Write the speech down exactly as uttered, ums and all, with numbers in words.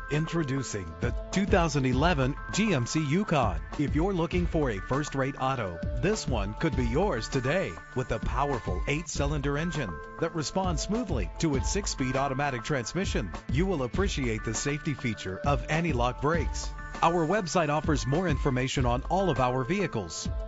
Introducing the two thousand eleven G M C Yukon. If you're looking for a first-rate auto, this one could be yours today. With a powerful eight-cylinder engine that responds smoothly to its six-speed automatic transmission, you will appreciate the safety feature of anti-lock brakes. Our website offers more information on all of our vehicles,